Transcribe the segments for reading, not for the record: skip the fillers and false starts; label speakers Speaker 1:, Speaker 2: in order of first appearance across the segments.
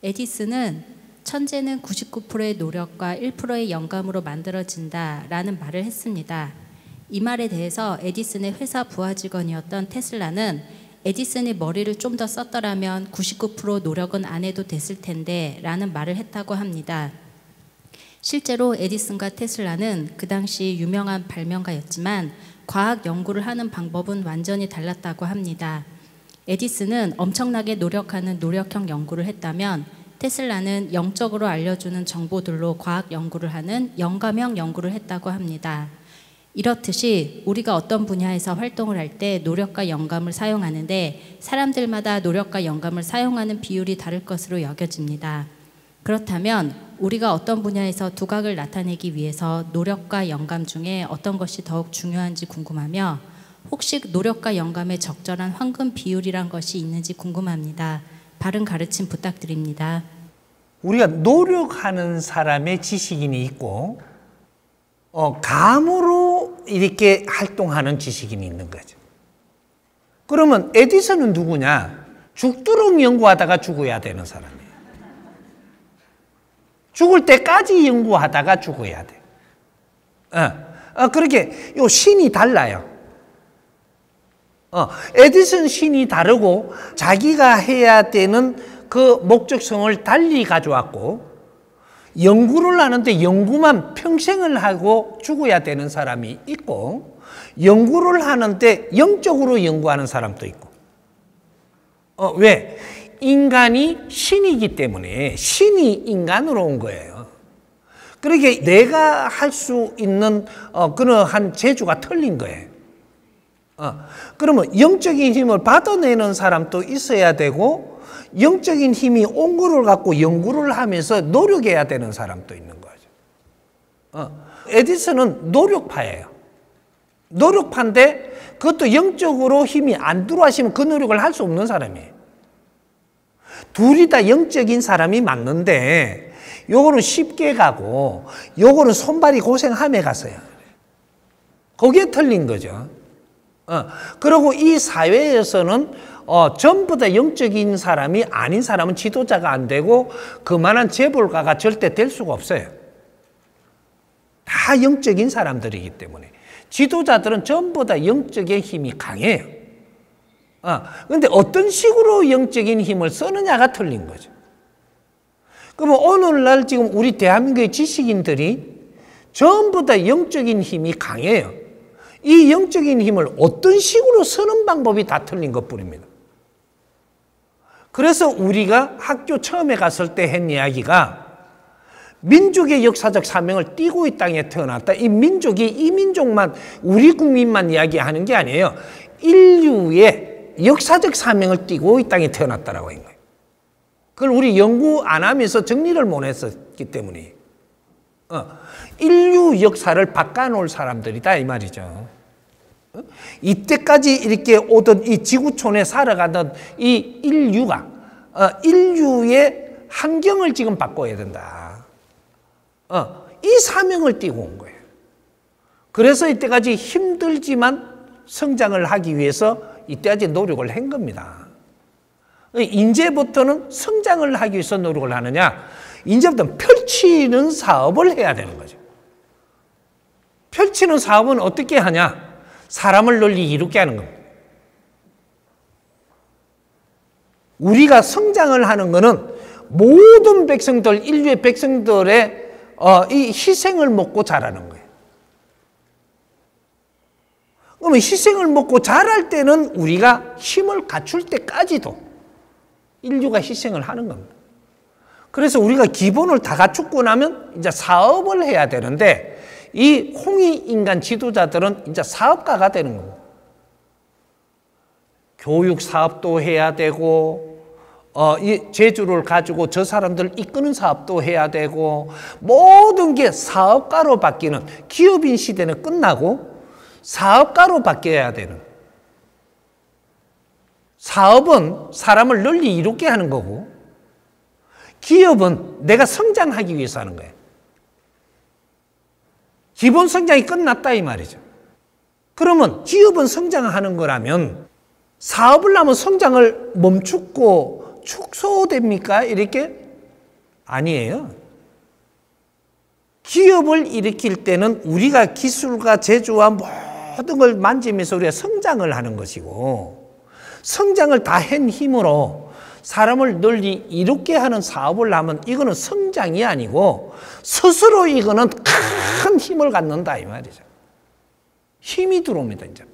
Speaker 1: 에디슨은 천재는 99%의 노력과 1%의 영감으로 만들어진다라는 말을 했습니다. 이 말에 대해서 에디슨의 회사 부하 직원이었던 테슬라는 에디슨이 머리를 좀 더 썼더라면 99% 노력은 안 해도 됐을 텐데 라는 말을 했다고 합니다. 실제로 에디슨과 테슬라는 그 당시 유명한 발명가였지만 과학 연구를 하는 방법은 완전히 달랐다고 합니다. 에디슨은 엄청나게 노력하는 노력형 연구를 했다면 테슬라는 영적으로 알려주는 정보들로 과학 연구를 하는 영감형 연구를 했다고 합니다. 이렇듯이 우리가 어떤 분야에서 활동을 할 때 노력과 영감을 사용하는데 사람들마다 노력과 영감을 사용하는 비율이 다를 것으로 여겨집니다. 그렇다면 우리가 어떤 분야에서 두각을 나타내기 위해서 노력과 영감 중에 어떤 것이 더욱 중요한지 궁금하며 혹시 노력과 영감의 적절한 황금 비율이란 것이 있는지 궁금합니다. 바른 가르침 부탁드립니다.
Speaker 2: 우리가 노력하는 사람의 지식인이 있고 감으로 이렇게 활동하는 지식인이 있는 거죠. 그러면 에디슨은 누구냐? 죽도록 연구하다가 죽어야 되는 사람이에요. 죽을 때까지 연구하다가 죽어야 돼. 그렇게 요 신이 달라요. 에디슨 신이 다르고 자기가 해야 되는 그 목적성을 달리 가져왔고 연구를 하는데 연구만 평생을 하고 죽어야 되는 사람이 있고 연구를 하는데 영적으로 연구하는 사람도 있고 왜? 인간이 신이기 때문에 신이 인간으로 온 거예요. 그러니까 내가 할 수 있는 그러한 재주가 틀린 거예요. 그러면 영적인 힘을 받아내는 사람도 있어야 되고 영적인 힘이 온 거를 갖고 연구를 하면서 노력해야 되는 사람도 있는 거죠. 에디슨은 노력파예요. 노력파인데 그것도 영적으로 힘이 안 들어와시면 그 노력을 할 수 없는 사람이에요. 둘이 다 영적인 사람이 맞는데 요거는 쉽게 가고 요거는 손발이 고생함에 갔어요. 거기에 틀린 거죠. 그리고 이 사회에서는 전부 다 영적인 사람이 아닌 사람은 지도자가 안 되고 그만한 재벌가가 절대 될 수가 없어요. 다 영적인 사람들이기 때문에 지도자들은 전부 다 영적인 힘이 강해요. 그런데 어떤 식으로 영적인 힘을 쓰느냐가 틀린 거죠. 그러면 오늘날 지금 우리 대한민국의 지식인들이 전부 다 영적인 힘이 강해요. 이 영적인 힘을 어떤 식으로 쓰는 방법이 다 틀린 것뿐입니다. 그래서 우리가 학교 처음에 갔을 때 한 이야기가 민족의 역사적 사명을 띠고 이 땅에 태어났다. 이 민족이 이 민족만 우리 국민만 이야기하는 게 아니에요. 인류의 역사적 사명을 띠고 이 땅에 태어났다라고 한 거예요. 그걸 우리 연구 안 하면서 정리를 못 했었기 때문에 인류 역사를 바꿔놓을 사람들이다 이 말이죠. 이때까지 이렇게 오던 이 지구촌에 살아가던 이 인류가 인류의 환경을 지금 바꿔야 된다. 이 사명을 띠고 온 거예요. 그래서 이때까지 힘들지만 성장을 하기 위해서 이때까지 노력을 한 겁니다. 이제부터는 성장을 하기 위해서 노력을 하느냐? 이제부터는 펼치는 사업을 해야 되는 거죠. 펼치는 사업은 어떻게 하냐? 사람을 널리 이롭게 하는 겁니다. 우리가 성장을 하는 것은 모든 백성들, 인류의 백성들의 이 희생을 먹고 자라는 거예요. 그러면 희생을 먹고 자랄 때는 우리가 힘을 갖출 때까지도 인류가 희생을 하는 겁니다. 그래서 우리가 기본을 다 갖추고 나면 이제 사업을 해야 되는데 이 홍익인간 지도자들은 이제 사업가가 되는 겁니다. 교육 사업도 해야 되고 이 재주를 가지고 저 사람들 이끄는 사업도 해야 되고 모든 게 사업가로 바뀌는 기업인 시대는 끝나고 사업가로 바뀌어야 되는 사업은 사람을 널리 이롭게 하는 거고 기업은 내가 성장하기 위해서 하는 거예요. 기본 성장이 끝났다 이 말이죠. 그러면 기업은 성장하는 거라면 사업을 하면 성장을 멈추고 축소됩니까? 이렇게 아니에요. 기업을 일으킬 때는 우리가 기술과 제조와 모든 걸 만지면서 우리가 성장을 하는 것이고, 성장을 다 한 힘으로 사람을 널리 이롭게 하는 사업을 하면 이거는 성장이 아니고 스스로 이거는 큰 힘을 갖는다 이 말이죠. 힘이 들어옵니다. 이제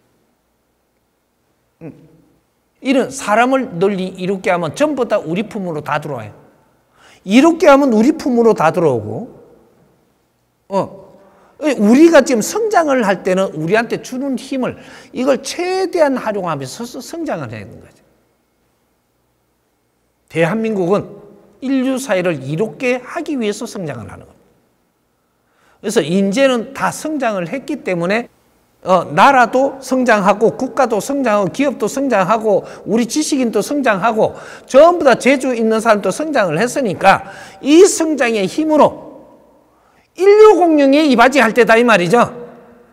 Speaker 2: 이런 사람을 널리 이롭게 하면 전부 다 우리 품으로 다 들어와요. 이롭게 하면 우리 품으로 다 들어오고, 우리가 지금 성장을 할 때는 우리한테 주는 힘을 이걸 최대한 활용하면서 성장을 해야 되는 거죠. 대한민국은 인류 사회를 이롭게 하기 위해서 성장을 하는 겁니다. 그래서 이제는 다 성장을 했기 때문에 나라도 성장하고 국가도 성장하고 기업도 성장하고 우리 지식인도 성장하고 전부 다 재주 있는 사람도 성장을 했으니까 이 성장의 힘으로 인류 공룡에 이바지할 때다 이 말이죠.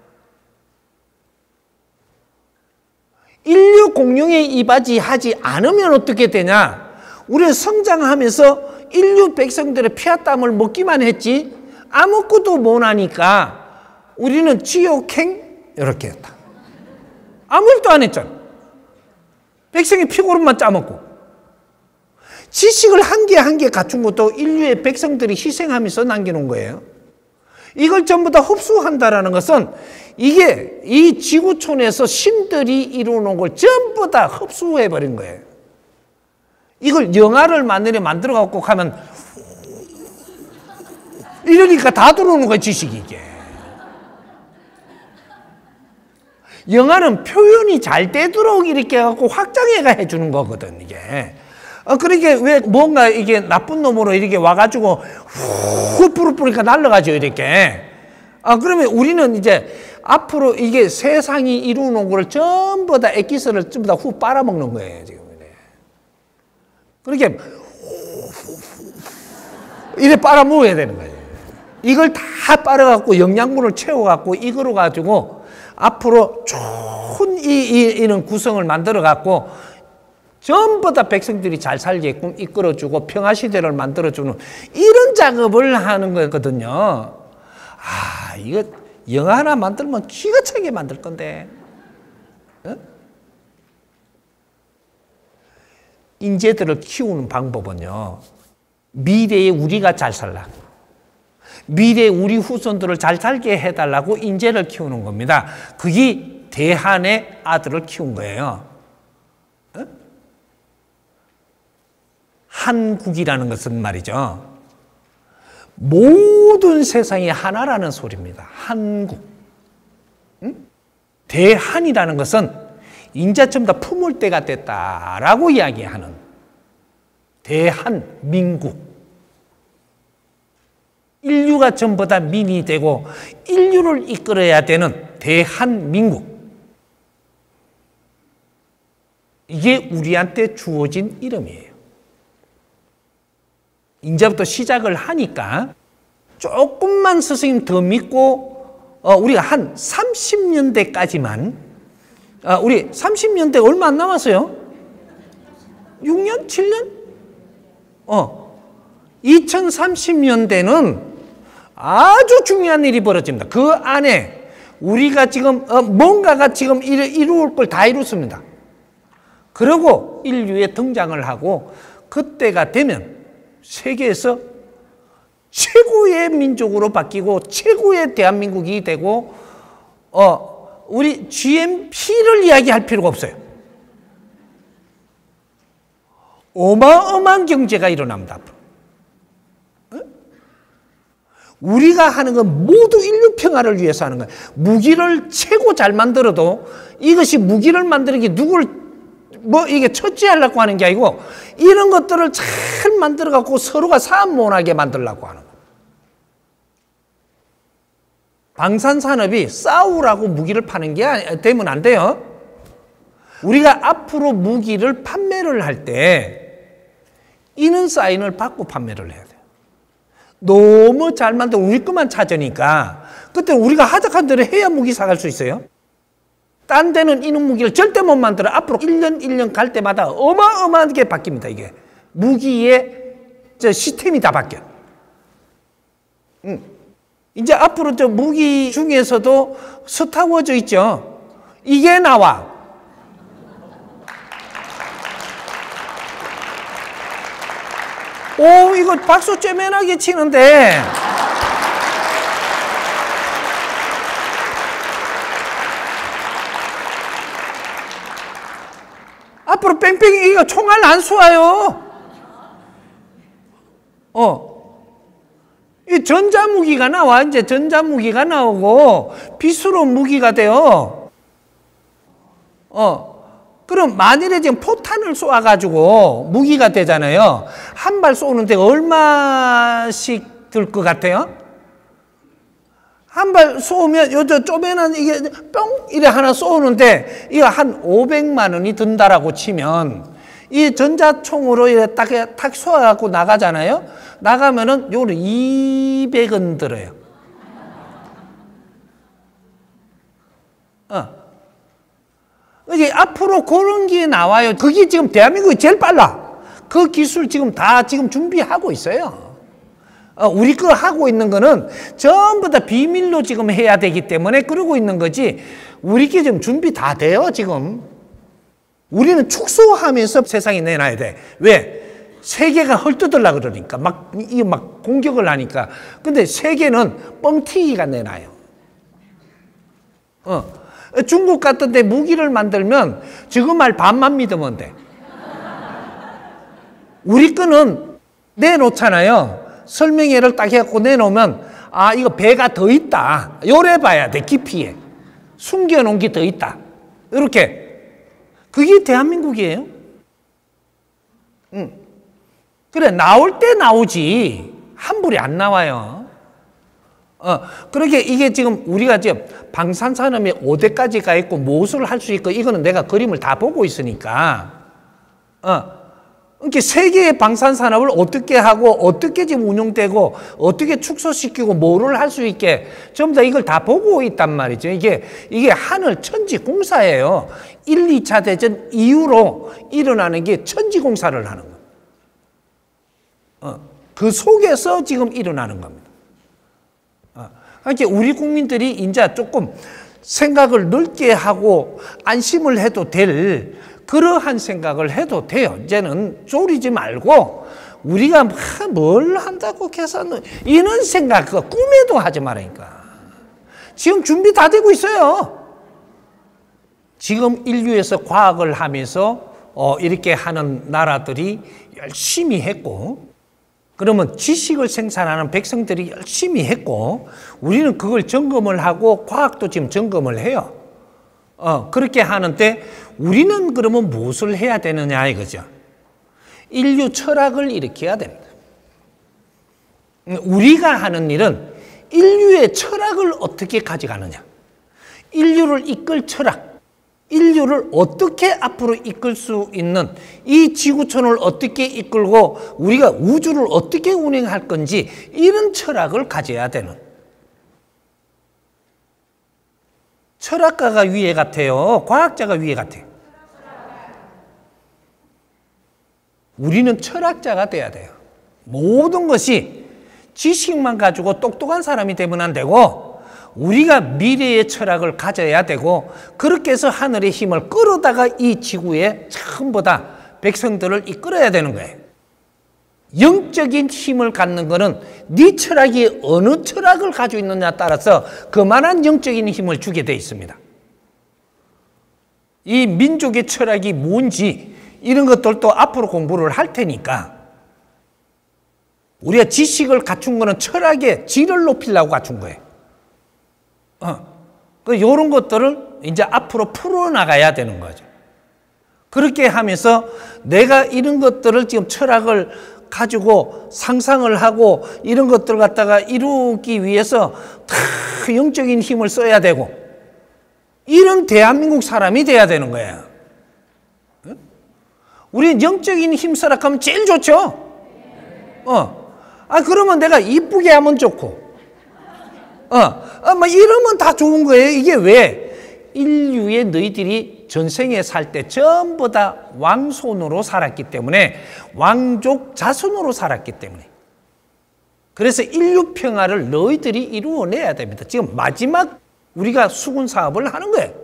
Speaker 2: 인류 공룡에 이바지하지 않으면 어떻게 되냐? 우리는 성장하면서 인류 백성들의 피와 땀을 먹기만 했지 아무것도 못하니까 우리는 지옥행 이렇게 했다. 아무 일도 안 했잖아. 백성의 피고름만 짜먹고. 지식을 한 개 한 개 갖춘 것도 인류의 백성들이 희생하면서 남겨놓은 거예요. 이걸 전부 다 흡수한다라는 것은 이게 이 지구촌에서 신들이 이루어놓은 걸 전부 다 흡수해버린 거예요. 이걸 영화를 만들어갖고 하면 이러니까 다 들어오는 거예요, 지식이 이게. 영화는 표현이 잘 되도록 이렇게 해갖고 확장해가 해주는 거거든, 이게. 그러니까 왜 뭔가 이게 나쁜 놈으로 이렇게 와가지고 후 뿌르뿌르니까 날라가죠, 이렇게. 그러면 우리는 이제 앞으로 이게 세상이 이루어놓은 거를 전부 다 액기스를 전부 다 후 빨아먹는 거예요, 지금. 그렇게 이래 빨아먹어야 되는 거예요. 이걸 다 빨아갖고 영양분을 채워갖고 이거로 가지고 앞으로 좋은 이런 구성을 만들어갖고 전부 다 백성들이 잘 살게끔 이끌어주고 평화시대를 만들어주는 이런 작업을 하는 거거든요. 이거 영화 하나 만들면 기가 차게 만들 건데. 인재들을 키우는 방법은요, 미래에 우리가 잘 살라고, 미래에 우리 후손들을 잘 살게 해달라고 인재를 키우는 겁니다. 그게 대한의 아들을 키운 거예요. 한국이라는 것은 말이죠, 모든 세상이 하나라는 소리입니다. 한국. 대한이라는 것은 인자 전부 다 품을 때가 됐다라고 이야기하는 대한민국. 인류가 전부 다 민이 되고 인류를 이끌어야 되는 대한민국. 이게 우리한테 주어진 이름이에요. 이제부터 시작을 하니까 조금만 스승님 더 믿고 우리가 한 30년대까지만 우리 30년대 얼마 안 남았어요? 6년? 7년? 2030년대는 아주 중요한 일이 벌어집니다. 그 안에 우리가 지금 뭔가가 지금 이루을 걸 다 이뤘습니다. 그리고 인류에 등장을 하고 그때가 되면 세계에서 최고의 민족으로 바뀌고 최고의 대한민국이 되고 우리 GNP를 이야기할 필요가 없어요. 어마어마한 경제가 일어납니다. 앞으로. 우리가 하는 건 모두 인류 평화를 위해서 하는 거예요. 무기를 최고 잘 만들어도 이것이 무기를 만드는 게 누굴 이게 처치하려고 하는 게 아니고 이런 것들을 잘 만들어 갖고 서로가 싸움 못하게 만들려고 하는 거예요. 방산산업이 싸우라고 무기를 파는 게 되면 안 돼요. 우리가 앞으로 무기를 판매를 할 때 이는 사인을 받고 판매를 해야 돼요. 너무 잘 만들어 우리 것만 찾으니까 그때 우리가 하작한 대로 해야 무기 사갈 수 있어요. 딴 데는 이는 무기를 절대 못 만들어. 앞으로 1년 갈 때마다 어마어마하게 바뀝니다. 이게 무기의 시스템이 다 바뀌어. 이제 앞으로 무기 중에서도 스타워즈 있죠. 이게 나와. 오, 이거 박수 쬐맨하게 치는데. 앞으로 뺑뺑이가 총알 안 쏘아요. 이 전자무기가 나와. 이제 전자무기가 나오고 비수로 무기가 돼요. 그럼 만일에 지금 포탄을 쏘아가지고 무기가 되잖아요. 한 발 쏘는데 얼마씩 들 것 같아요? 한 발 쏘면 요 쪼매난 이게 뿅 이래 하나 쏘는데 이거 한 500만 원이 든다라고 치면 이 전자총으로 이렇게 딱 쏘아갖고 나가잖아요. 나가면은 요는 200원 들어요. 이제 앞으로 그런 게 나와요. 그게 지금 대한민국이 제일 빨라. 그 기술 지금 다 지금 준비하고 있어요. 우리 거 하고 있는 거는 전부 다 비밀로 지금 해야 되기 때문에 그러고 있는 거지. 우리 게 지금 준비 다 돼요, 지금. 우리는 축소하면서 세상에 내놔야 돼. 왜? 세계가 헐뜯으려고 그러니까. 이게 막 공격을 하니까. 근데 세계는 뻥튀기가 내놔요. 중국 같은 데 무기를 만들면 지금 말 반만 믿으면 돼. 우리 거는 내놓잖아요. 설명회를 딱 해갖고 내놓으면 아, 이거 배가 더 있다. 요래 봐야 돼, 깊이에. 숨겨놓은 게 더 있다. 이렇게. 그게 대한민국이에요. 그래, 나올 때 나오지. 함부로 안 나와요. 그러게 이게 지금 우리가 지금 방산산업이 5대까지 가 있고 무엇을 할 수 있고 이거는 내가 그림을 다 보고 있으니까. 이렇게 세계의 방산산업을 어떻게 하고 어떻게 지금 운영되고 어떻게 축소시키고 뭐를 할 수 있게 전부 다 이걸 다 보고 있단 말이죠. 이게 하늘 천지공사예요. 1, 2차 대전 이후로 일어나는 게 천지공사를 하는 거예요. 그 속에서 지금 일어나는 겁니다. 그러니까 우리 국민들이 이제 조금 생각을 넓게 하고 안심을 해도 될 그러한 생각을 해도 돼요. 이제는 졸이지 말고 우리가 뭘 한다고 해서 이런 생각 그거 꿈에도 하지 말라니까. 지금 준비 다 되고 있어요. 지금 인류에서 과학을 하면서 이렇게 하는 나라들이 열심히 했고 그러면 지식을 생산하는 백성들이 열심히 했고 우리는 그걸 점검을 하고 과학도 지금 점검을 해요. 그렇게 하는데 우리는 그러면 무엇을 해야 되느냐 이거죠. 인류 철학을 일으켜야 됩니다. 우리가 하는 일은 인류의 철학을 어떻게 가져가느냐. 인류를 이끌 철학. 인류를 어떻게 앞으로 이끌 수 있는 이 지구촌을 어떻게 이끌고 우리가 우주를 어떻게 운행할 건지 이런 철학을 가져야 되는 철학가가 위에 같아요? 과학자가 위에 같아요? 우리는 철학자가 돼야 돼요. 모든 것이 지식만 가지고 똑똑한 사람이 되면 안 되고 우리가 미래의 철학을 가져야 되고 그렇게 해서 하늘의 힘을 끌어다가 이 지구에 전부 다 백성들을 이끌어야 되는 거예요. 영적인 힘을 갖는 거는 네 철학이 어느 철학을 가지고 있느냐에 따라서 그만한 영적인 힘을 주게 돼 있습니다. 이 민족의 철학이 뭔지 이런 것들도 앞으로 공부를 할 테니까 우리가 지식을 갖춘 거는 철학의 질을 높이려고 갖춘 거예요. 이런 것들을 이제 앞으로 풀어나가야 되는 거죠. 그렇게 하면서 내가 이런 것들을 지금 철학을 가지고 상상을 하고 이런 것들을 갖다가 이루기 위해서 다 영적인 힘을 써야 되고 이런 대한민국 사람이 돼야 되는 거예요. 우리 영적인 힘 써라하면 제일 좋죠. 그러면 내가 이쁘게 하면 좋고 뭐 이러면 다 좋은 거예요. 이게 왜? 인류의 너희들이 전생에 살 때 전부 다 왕손으로 살았기 때문에 왕족 자손으로 살았기 때문에 그래서 인류 평화를 너희들이 이루어내야 됩니다. 지금 마지막 우리가 수군 사업을 하는 거예요.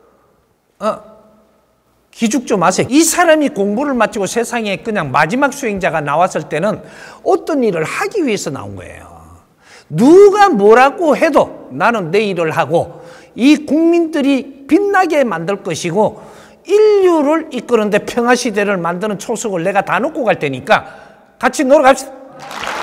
Speaker 2: 기죽 좀 마세요. 이 사람이 공부를 마치고 세상에 그냥 마지막 수행자가 나왔을 때는 어떤 일을 하기 위해서 나온 거예요. 누가 뭐라고 해도 나는 내 일을 하고 이 국민들이 빛나게 만들 것이고 인류를 이끄는데 평화시대를 만드는 초석을 내가 다 놓고 갈 테니까 같이 놀러 갑시다.